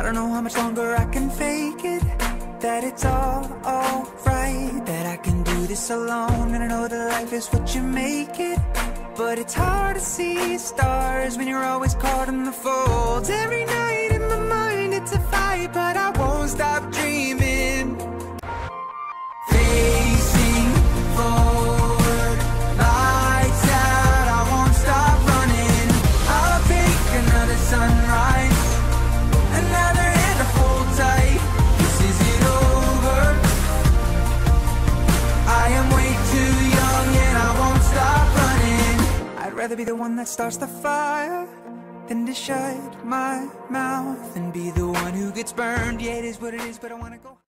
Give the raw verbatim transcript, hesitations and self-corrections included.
I don't know how much longer I can fake it, that it's all alright, that I can do this alone. And I know that life is what you make it, but it's hard to see stars when you're always caught in the folds. Every night in my mind it's a fight, but I won't stop dreaming. Facing forward, lights out, I won't stop running. I'll take another sunrise, another hand to hold tight. This isn't over, I am way too young and I won't stop running. I'd rather be the one that starts the fire than to shut my mouth and be the one who gets burned. Yeah, it is what it is, but I wanna go